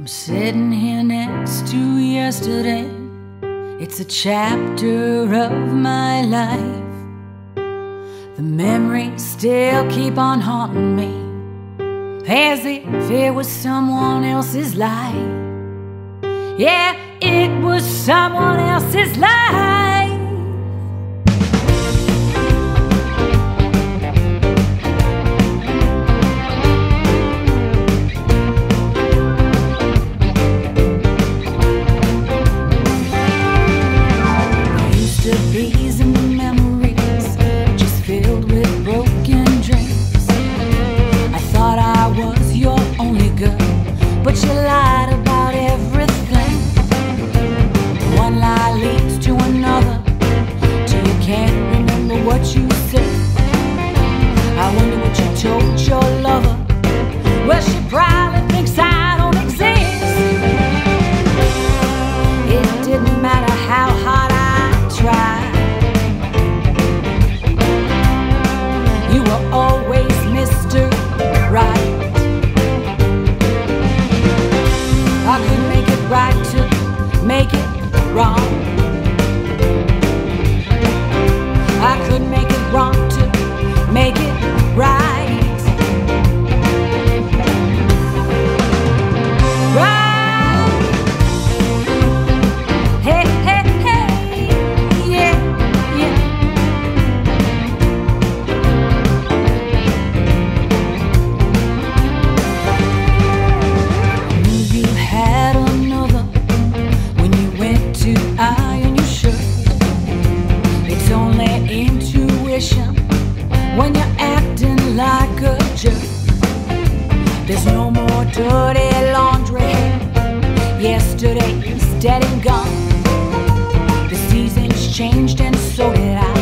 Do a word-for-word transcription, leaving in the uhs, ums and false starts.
I'm sitting here next to yesterday. It's a chapter of my life. The memories still keep on haunting me, as if it was someone else's life. Yeah, it was someone else's life. Bees and memories just filled with broken dreams. I thought I was your only girl, but you lied about everything. One lie leads to another, till you can't remember what you said. I wonder what you told your lover. Well, she probably thinks I don't exist. It didn't matter how hard I tried. Always Mister Right. I could make it right to make it wrong. I could make it wrong to make it right. When you're acting like a jerk, there's no more dirty laundry. Yesterday's dead and gone. The seasons changed and so did I.